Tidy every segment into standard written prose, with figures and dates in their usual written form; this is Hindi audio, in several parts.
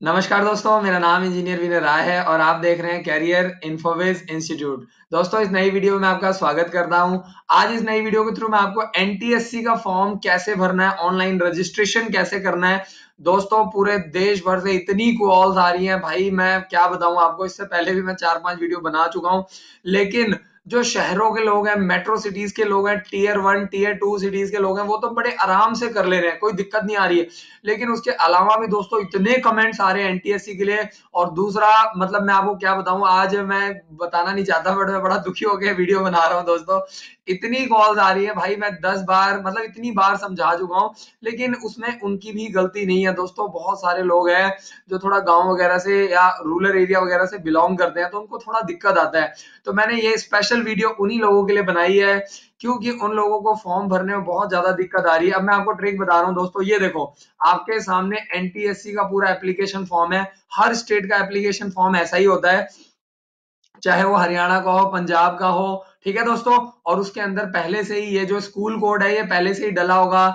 नमस्कार दोस्तों, मेरा नाम इंजीनियर विनय राय है और आप देख रहे हैं कैरियर इन्फोविज इंस्टीट्यूट। दोस्तों, इस नई वीडियो में आपका स्वागत करता हूं। आज इस नई वीडियो के थ्रू मैं आपको एनटीएससी का फॉर्म कैसे भरना है, ऑनलाइन रजिस्ट्रेशन कैसे करना है। दोस्तों, पूरे देश भर से इतनी कॉल्स आ रही हैं भाई, मैं क्या बताऊं आपको। इससे पहले भी मैं 4-5 वीडियो बना चुका हूं, लेकिन जो शहरों के लोग हैं, मेट्रो सिटीज के लोग हैं, टीयर 1 टीयर 2 सिटीज के लोग हैं, वो तो बड़े आराम से कर ले रहे हैं, कोई दिक्कत नहीं आ रही है। लेकिन उसके अलावा भी दोस्तों इतने कमेंट्स आ रहे हैं एनटीएससी के लिए। और दूसरा मतलब मैं आपको क्या बताऊं, आज मैं बताना नहीं चाहता बट मैं बड़ा दुखी होकर वीडियो बना रहा हूं दोस्तों। इतनी कॉल्स आ रही है भाई, मैं 10 बार मतलब इतनी बार समझा चुका हूं, लेकिन उसमें उनकी भी गलती नहीं है दोस्तों। बहुत सारे लोग हैं जो थोड़ा गांव वगैरह से या रूरल एरिया वगैरह से बिलोंग करते हैं, तो उनको थोड़ा दिक्कत आता है। तो मैंने ये स्पेशल वीडियो उन्हीं लोगों के लिए बनाई है, क्योंकि उन लोगों को फॉर्म भरने में बहुत ज्यादा दिक्कत आ रही है। अब मैं आपको ट्रिक बता रहा हूँ दोस्तों, ये देखो, आपके सामने एनटीएससी का पूरा एप्लीकेशन फॉर्म है। हर स्टेट का एप्लीकेशन फॉर्म ऐसा ही होता है, चाहे वो हरियाणा का हो, पंजाब का हो, ठीक है दोस्तों। और उसके अंदर पहले से ही ये जो स्कूल कोड है, ये पहले से ही डला होगा।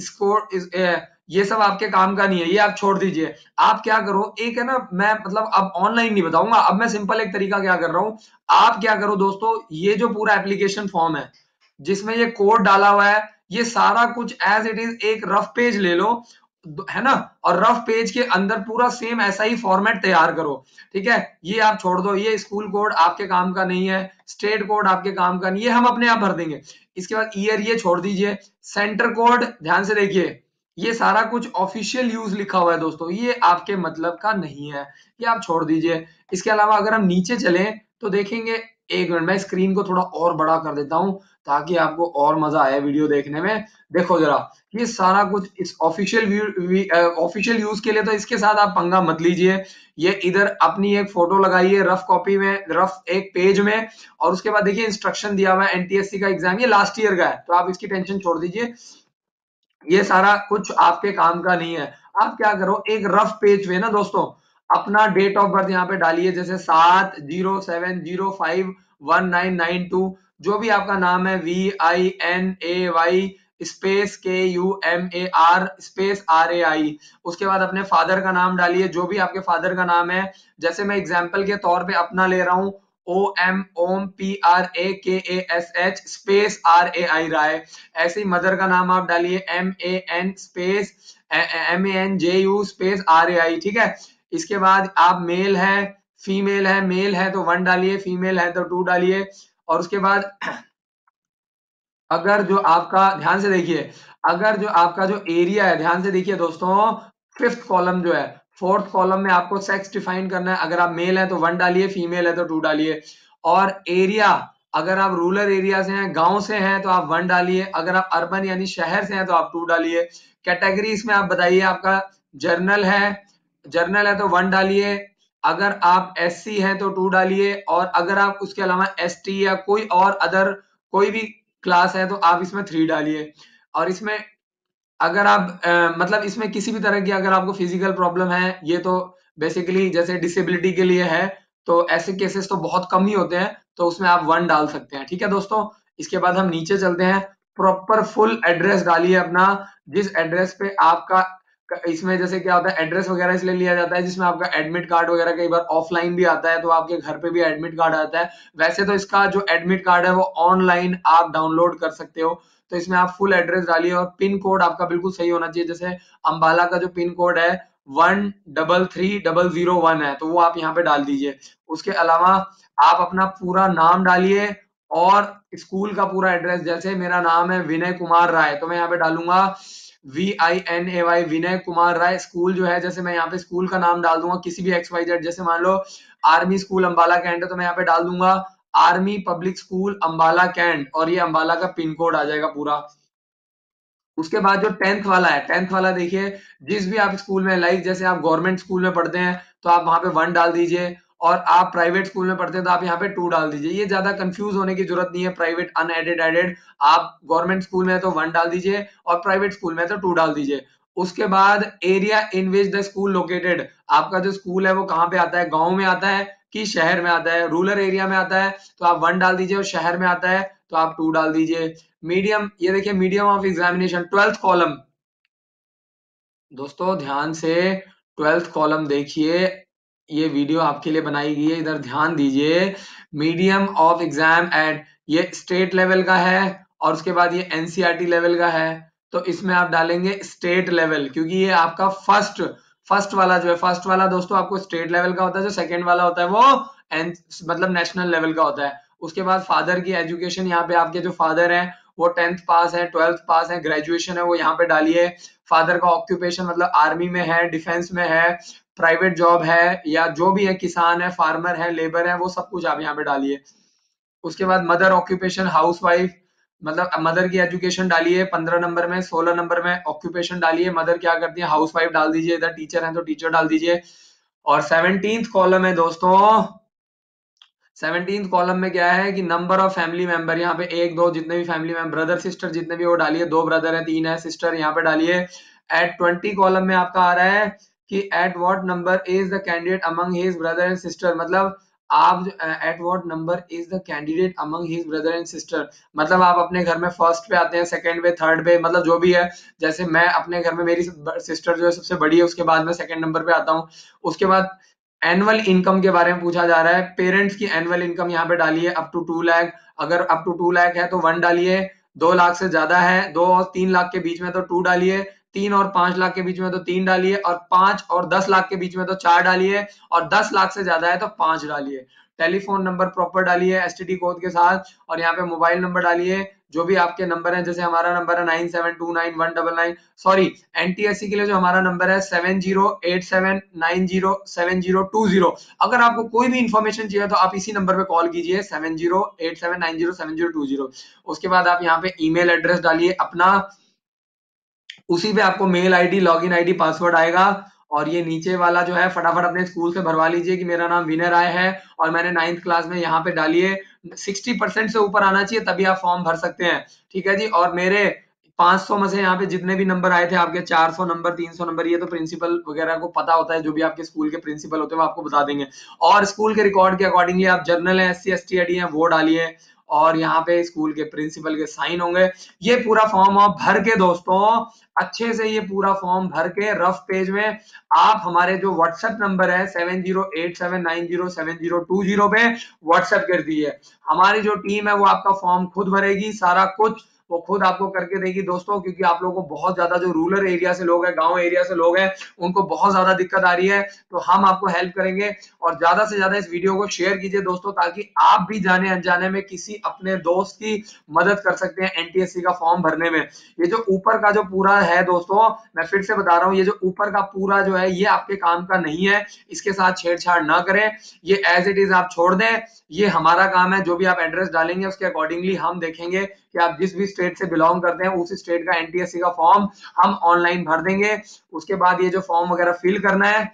ये सब आपके काम का नहीं है, ये आप छोड़ दीजिए। आप क्या करो, एक है ना, मैं मतलब अब ऑनलाइन नहीं बताऊंगा, अब मैं सिंपल एक तरीका क्या कर रहा हूं। आप क्या करो दोस्तों, ये जो पूरा एप्लीकेशन फॉर्म है जिसमें ये कोड डाला हुआ है, ये सारा कुछ एज इट इज एक रफ पेज ले लो, है ना। और रफ पेज के अंदर पूरा सेम ऐसा ही फॉर्मेट तैयार करो, ठीक है। ये आप छोड़ दो, ये स्कूल कोड आपके काम का नहीं है, स्टेट कोड आपके काम का नहीं है, हम अपने आप भर देंगे। इसके बाद ईयर ये छोड़ दीजिए। सेंटर कोड ध्यान से देखिए, ये सारा कुछ ऑफिशियल यूज लिखा हुआ है दोस्तों, ये आपके मतलब का नहीं है, ये आप छोड़ दीजिए। इसके अलावा अगर हम नीचे चलें तो देखेंगे, एक मिनट मैं स्क्रीन को थोड़ा और बड़ा कर देता हूं ताकि आपको और मजा आए वीडियो देखने में। देखो जरा, ये सारा कुछ इस ऑफिशियल यूज के लिए, तो इसके साथ आप पंगा मत लीजिए। ये इधर अपनी एक फोटो लगाइए रफ कॉपी में, रफ एक पेज में। और उसके बाद देखिए इंस्ट्रक्शन दिया हुआ है, एनटीएससी का एग्जाम ये लास्ट ईयर का है, तो आप इसकी टेंशन छोड़ दीजिए। ये सारा कुछ आपके काम का नहीं है। आप क्या करो, एक रफ पेज पे ना दोस्तों, अपना डेट ऑफ बर्थ यहाँ पे डालिए, जैसे 707051992। जो भी आपका नाम है, VINAY space KUMAR space RAI। उसके बाद अपने फादर का नाम डालिए, जो भी आपके फादर का नाम है। जैसे मैं एग्जाम्पल के तौर पे अपना ले रहा हूँ, OMPRAKASH स्पेस RAI राय। ऐसे ही मदर का नाम आप डालिए, MAN space MANJU space RAI, ठीक है। इसके बाद आप मेल है, फीमेल है, मेल है तो 1 डालिए, फीमेल है तो 2 डालिए। और उसके बाद अगर जो आपका, ध्यान से देखिए, अगर जो आपका जो एरिया है, ध्यान से देखिए दोस्तों, 5th कॉलम जो है, 4th कॉलम में आपको सेक्स डिफाइन करना है। अगर आप मेल है तो 1 डालिए, फीमेल है तो 2 डालिए। और एरिया, अगर आप रूरल एरिया से हैं, गांव से हैं, तो आप 1 डालिए। अगर आप अर्बन यानी शहर से हैं तो आप 2 डालिए। कैटेगरी इसमें आप बताइए, आपका जर्नल है, जर्नल है तो 1 डालिए। अगर आप SC हैं तो 2 डालिए। और अगर आप उसके अलावा ST या कोई और अदर कोई भी क्लास है तो आप इसमें 3 डालिए। और इसमें अगर आप मतलब इसमें किसी भी तरह की अगर आपको फिजिकल प्रॉब्लम है, ये तो बेसिकली जैसे डिसेबिलिटी के लिए है, तो ऐसे केसेस तो बहुत कम ही होते हैं, तो उसमें आप 1 डाल सकते हैं, ठीक है दोस्तों। इसके बाद हम नीचे चलते हैं, प्रॉपर फुल एड्रेस डालिए अपना, जिस एड्रेस पे आपका, इसमें जैसे क्या होता है, एड्रेस वगैरह इसलिए लिया जाता है जिसमें आपका एडमिट कार्ड वगैरह कई बार ऑफलाइन भी आता है, तो आपके घर पे भी एडमिट कार्ड आता है। वैसे तो इसका जो एडमिट कार्ड है वो ऑनलाइन आप डाउनलोड कर सकते हो। तो इसमें आप फुल एड्रेस डालिए और पिन कोड आपका बिल्कुल सही होना चाहिए। जैसे अंबाला का जो पिन कोड है 133001 है, तो वो आप यहाँ पे डाल दीजिए। उसके अलावा आप अपना पूरा नाम डालिए और स्कूल का पूरा एड्रेस, जैसे मेरा नाम है विनय कुमार राय, तो मैं यहाँ पे डालूंगा VINAY विनय कुमार राय। स्कूल जो है, जैसे मैं यहाँ पे स्कूल का नाम डाल दूंगा किसी भी XYZ, जैसे मान लो आर्मी स्कूल अंबाला कैंट है, तो मैं यहाँ पे डाल दूंगा army public school Ambala cantt, और ये अंबाला का पिन कोड आ जाएगा पूरा। उसके बाद जो 10th वाला है, 10th वाला देखिए, जिस भी आप स्कूल में, लाइक जैसे आप गवर्नमेंट स्कूल में पढ़ते हैं तो आप वहां पे 1 डाल दीजिए। और आप प्राइवेट स्कूल में पढ़ते हैं तो आप यहाँ पे 2 डाल दीजिए। ये ज्यादा कंफ्यूज होने की जरूरत नहीं है, प्राइवेट अनएडेड एडेड। आप गवर्नमेंट स्कूल में तो 1 डाल दीजिए और प्राइवेट स्कूल में तो 2 डाल दीजिए। उसके बाद area in which the school located, आपका जो स्कूल है वो कहाँ पे आता है, गांव में आता है कि शहर में आता है। रूरल एरिया में आता है तो आप 1 डाल दीजिए, और शहर में आता है तो आप 2 डाल दीजिए। मीडियम, ये देखिए medium of examination 12th column, दोस्तों ध्यान से, 12th कॉलम देखिए, ये वीडियो आपके लिए बनाई गई है, इधर ध्यान दीजिए। मीडियम ऑफ एग्जाम एट, ये स्टेट लेवल का है और उसके बाद ये एनसीईआरटी लेवल का है। तो इसमें आप डालेंगे स्टेट लेवल, क्योंकि ये आपका फर्स्ट वाला जो है, फर्स्ट वाला दोस्तों आपको स्टेट लेवल का होता है, जो सेकंड वाला होता है वो मतलब नेशनल लेवल का होता है। उसके बाद फादर की एजुकेशन, यहाँ पे आपके जो फादर हैं वो 10th पास है, 12th पास है, ग्रेजुएशन है वो यहाँ पे डालिए। फादर का ऑक्यूपेशन मतलब आर्मी में है, डिफेंस में है, प्राइवेट जॉब है, या जो भी है, किसान है, फार्मर है, लेबर है, वो सब कुछ आप यहाँ पे डालिए। उसके बाद मदर ऑक्यूपेशन हाउसवाइफ, मतलब मदर की एजुकेशन डालिए 15 नंबर में, 16 नंबर में ऑक्यूपेशन डालिए, मदर क्या करती है, हाउसवाइफ डाल दीजिए, इधर टीचर है तो टीचर डाल दीजिए। और 17th कॉलम है दोस्तों, 17th कॉलम में क्या है कि नंबर ऑफ फैमिली मेंबर, यहाँ पे एक दो जितने भी फैमिली मेंबर, ब्रदर सिस्टर जितने भी, वो डालिए, 2 ब्रदर है, 3 है सिस्टर, यहाँ पे डालिए। एट 20 कॉलम में आपका आ रहा है कि at what number is the candidate among his brother and sister, मतलब आप at what number is the candidate among his brother and sister, मतलब आप अपने घर में फर्स्ट पे आते हैं, सेकंड पे, थर्ड पे, मतलब जो भी है। जैसे मैं अपने घर में, मेरी सिस्टर जो है सबसे बड़ी है, उसके बाद मैं सेकंड नंबर पे आता हूँ। उसके बाद एनुअल इनकम के बारे में पूछा जा रहा है, पेरेंट्स की एनुअल इनकम यहाँ पे डालिए अप टू 2 लाख, अगर अप टू 2 लाख है तो 1 डालिए, 2 लाख से ज्यादा है, 2 और 3 लाख के बीच में तो 2 डालिए, 3 और 5 लाख के बीच में तो 3 डालिए, और 5 और 10 लाख के बीच में तो 4 डालिए, और 10 लाख से ज्यादा है तो 5 डालिए। टेलीफोन नंबर प्रॉपर डालिए एसटीडी कोड के साथ, और यहाँ पे मोबाइल नंबर डालिए, जो भी आपके नंबर है, जैसे हमारा नंबर है 97291999, सॉरी, एनटीएससी के लिए जो हमारा नंबर है 7087907020। अगर आपको कोई भी इंफॉर्मेशन चाहिए तो आप इसी नंबर पे कॉल कीजिए 7087907020। उसके बाद आप यहाँ पे ईमेल एड्रेस डालिए अपना, उसी पे आपको mail ID, login ID, password आएगा। और ये नीचे वाला जो है फटाफट अपने स्कूल से भरवा लीजिए कि मेरा नाम विनय राय है और मैंने 9th क्लास में, यहाँ पे डालिए। 60% से ऊपर आना चाहिए तभी आप फॉर्म भर सकते हैं, ठीक है जी। और मेरे 500 में से यहाँ पे जितने भी नंबर आए थे आपके, 400 नंबर, 300 नंबर, ये तो प्रिंसिपल वगैरह को पता होता है, जो भी आपके स्कूल के प्रिंसिपल होते हैं वो आपको बता देंगे। और स्कूल के रिकॉर्ड के अकॉर्डिंगली आप जर्नल है, SC ST ID है, वो डालिए, और यहाँ पे स्कूल के प्रिंसिपल के साइन होंगे। ये पूरा फॉर्म आप भर के दोस्तों, अच्छे से ये पूरा फॉर्म भर के रफ पेज में आप हमारे जो व्हाट्सएप नंबर है 7087907020 पे व्हाट्सएप कर दीजिए। हमारी जो टीम है वो आपका फॉर्म खुद भरेगी, सारा कुछ वो खुद आपको करके देगी दोस्तों, क्योंकि आप लोगों को बहुत ज्यादा, जो रूरल एरिया से लोग हैं, गांव एरिया से लोग हैं, उनको बहुत ज्यादा दिक्कत आ रही है, तो हम आपको हेल्प करेंगे। और ज्यादा से ज्यादा इस वीडियो को शेयर कीजिए दोस्तों, ताकि आप भी जाने अनजाने में किसी अपने दोस्त की मदद कर सकते हैं एनटीएससी का फॉर्म भरने में। ये जो ऊपर का जो पूरा है दोस्तों, मैं फिर से बता रहा हूँ, ये जो ऊपर का पूरा जो है, ये आपके काम का नहीं है, इसके साथ छेड़छाड़ ना करें, ये एज इट इज आप छोड़ दें। ये हमारा काम है, जो भी आप एड्रेस डालेंगे उसके अकॉर्डिंगली हम देखेंगे कि आप जिस भी स्टेट से बिलोंग करते हैं उस स्टेट का एनटीएससी का फॉर्म हम ऑनलाइन भर देंगे। उसके बाद ये जो फॉर्म वगैरह फिल करना है,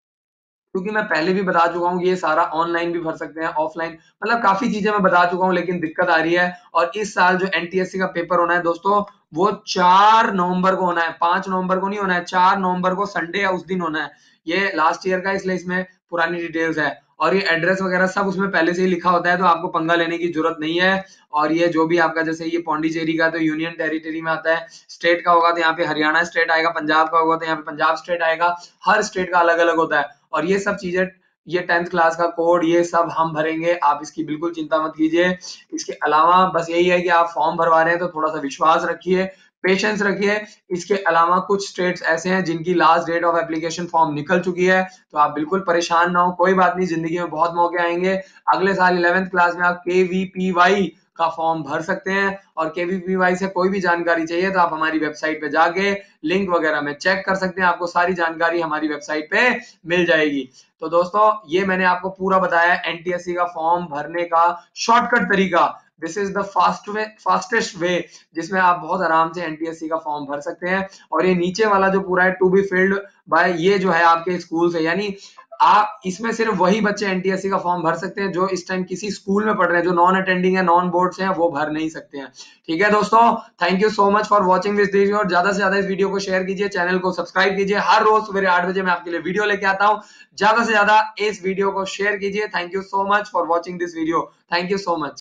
क्योंकि मैं पहले भी बता चुका हूँ कि ये सारा ऑनलाइन भी भर सकते हैं, ऑफलाइन, मतलब काफी चीजें मैं बता चुका हूँ, लेकिन दिक्कत आ रही है। और इस साल जो एनटीएससी का पेपर होना है दोस्तों, वो 4 नवंबर को होना है, 5 नवंबर को नहीं होना है, 4 नवंबर को संडे है, उस दिन होना है। ये लास्ट ईयर का, इसलिए इसमें पुरानी डिटेल्स है, और ये एड्रेस वगैरह सब उसमें पहले से ही लिखा होता है, तो आपको पंगा लेने की जरूरत नहीं है। और ये जो भी आपका, जैसे ये पौंडीचेरी का तो यूनियन टेरिटरी में आता है, स्टेट का होगा तो यहाँ पे हरियाणा स्टेट आएगा, पंजाब का होगा तो यहाँ पे पंजाब स्टेट आएगा, हर स्टेट का अलग अलग होता है। और ये सब चीजें, ये 10th क्लास का कोड, ये सब हम भरेंगे, आप इसकी बिल्कुल चिंता मत कीजिए। इसके अलावा बस यही है कि आप फॉर्म भरवा रहे हैं तो थोड़ा सा विश्वास रखिए, पेशेंस रखिए। इसके अलावा कुछ स्टेट्स ऐसे हैं जिनकी last date of application form निकल चुकी है, तो आप बिल्कुल परेशान ना हो, कोई बात नहीं, जिंदगी में बहुत मौके आएंगे। अगले साल 11th क्लास में आप KVPY का फॉर्म भर सकते हैं, और KVPY से कोई भी जानकारी चाहिए तो आप हमारी वेबसाइट पे जाके लिंक वगैरह में चेक कर सकते हैं, आपको सारी जानकारी हमारी वेबसाइट पे मिल जाएगी। तो दोस्तों, ये मैंने आपको पूरा बताया एनटीएससी का फॉर्म भरने का शॉर्टकट तरीका। This is the fastest way जिसमें आप बहुत आराम से एनटीएससी का फॉर्म भर सकते हैं। और ये नीचे वाला जो पूरा है, टू बी फिल्ड बाय, ये जो है आपके स्कूल से, यानी आप इसमें सिर्फ वही बच्चे एनटीएससी का फॉर्म भर सकते हैं जो इस टाइम किसी स्कूल में पढ़ रहे हैं, जो नॉन अटेंडिंग है, नॉन बोर्ड से हैं, वो भर नहीं सकते हैं। ठीक है दोस्तों, thank you so much for watching this video, और ज्यादा से ज्यादा इस वीडियो को शेयर कीजिए, चैनल को सब्सक्राइब कीजिए। हर रोज सवेरे 8 बजे मैं आपके लिए वीडियो लेके आता हूँ, ज्यादा से ज्यादा इस वीडियो को शेयर कीजिए। Thank you so much for watching this video, thank you so much.